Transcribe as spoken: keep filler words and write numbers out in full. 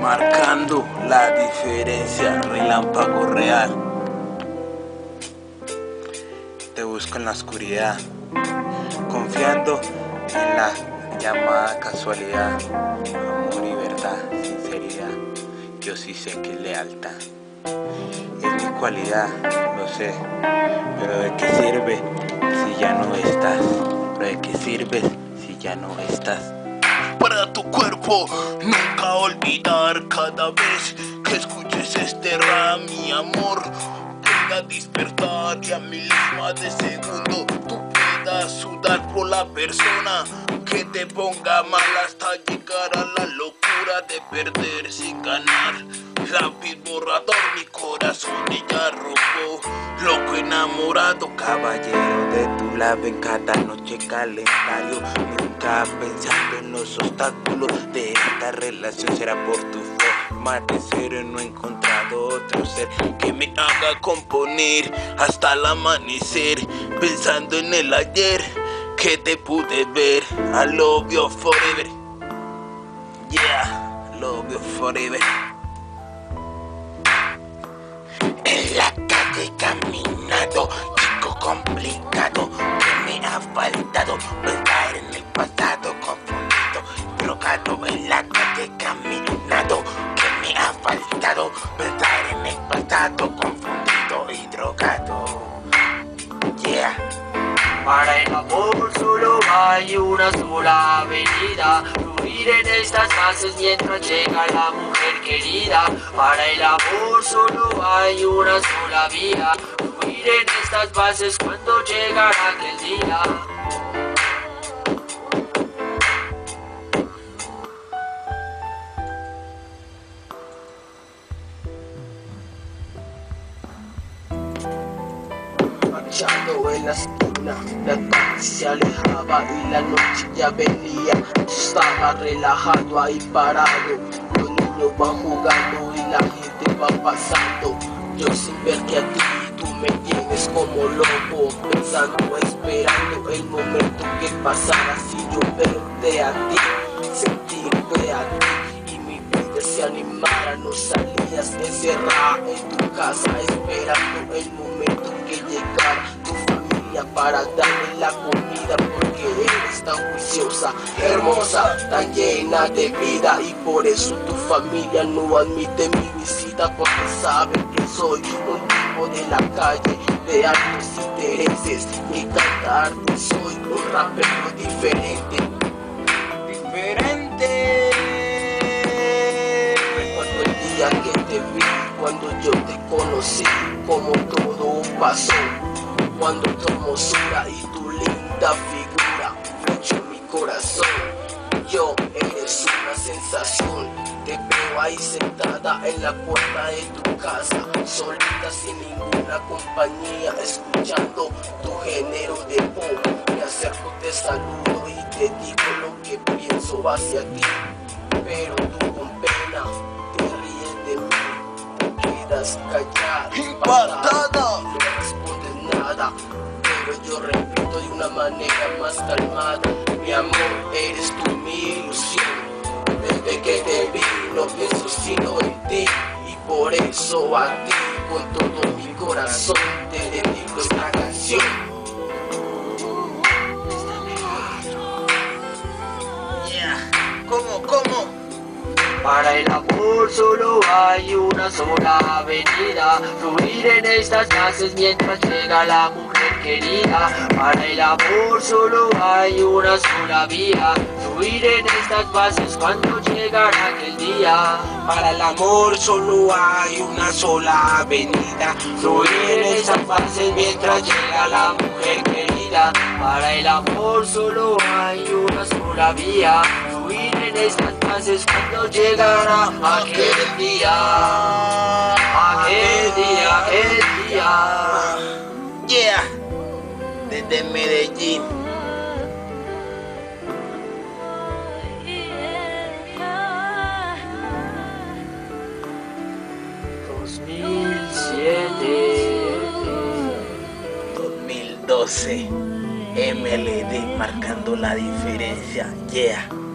Marcando la diferencia, relámpago real. Te busco en la oscuridad, confiando en la llamada casualidad. Amor y verdad, sinceridad, yo sí sé que es lealtad. Es mi cualidad, lo sé, pero ¿de qué sirve si ya no estás? ¿Pero de qué sirves si ya no estás? Para tu cuerpo, nunca olvidar cada vez que escuches este rap, mi amor pueda despertar y a milésimas de segundo tú puedas sudar por la persona que te ponga mal hasta llegar a la locura de perder sin ganar. Lápiz borrador, mi corazón ella robó, loco enamorado, caballero de tu lado en cada noche calendario. Nunca pensando en los obstáculos de esta relación, será por tu forma de ser. No he encontrado otro ser que me haga componer hasta el amanecer, pensando en el ayer que te pude ver. I love you forever, yeah, love you forever. En la calle caminado, chico complicado, que me ha faltado pensar en el pasado, confundido, drogado. En la calle caminado, que me ha faltado pensar en el pasado, confundido y drogado, yeah. Para el amor solo hay una sola avenida, fluir en estas bases mientras llega la mujer querida. Para el amor solo hay una sola vía, fluir en estas bases cuando llegará aquel día. Marchando en la esquina, la tarde se alejaba y la noche ya venía. Yo estaba relajado ahí parado, los niños van jugando y la gente va pasando. Yo sin ver que a ti tú me tienes como loco, pensando, esperando el momento que pasara. Si yo verte a ti, sentirte a ti y mi vida se animara. No salías encerrada en tu casa esperando el momento que llegara tu familia para darme la comida, porque eres tan juiciosa, hermosa, tan llena de vida, y por eso tu familia no admite mi visita, porque saben que soy un tipo de la calle de altos intereses, que cantarte soy un rapero diferente. Diferente. Recuerdo el día que te vi, cuando yo te conocí, como todo pasó, cuando tu hermosura y tu linda figura flechó mi corazón. Yo eres una sensación, te veo ahí sentada en la puerta de tu casa, solita sin ninguna compañía, escuchando tu género de pop. Me acerco, te saludo y te digo lo que pienso hacia ti, pero tú con pena te ríes de mí, te quedas callada, impactada, no respondes nada, pero yo repito de una manera más calmada: mi amor, eres tú mi ilusión. Desde que te vi no pienso sino en ti, y por eso a ti con todo mi corazón te dedico esta canción. yeah. ¿Cómo, cómo? Para el amor solo hay una sola avenida, fluir en estas bases mientras llega la mujer querida. Para el amor solo hay una sola vía, fluir en estas bases cuando llegará aquel día. Para el amor solo hay una sola avenida, Fluir en estas bases mientras llega la mujer querida. Para el amor solo hay una sola vía, fluir en estas bases cuando llegará aquel día. Aquel día, aquel día. Yeah, desde Medellín. dos mil siete dos mil doce, M L D marcando la diferencia, yeah.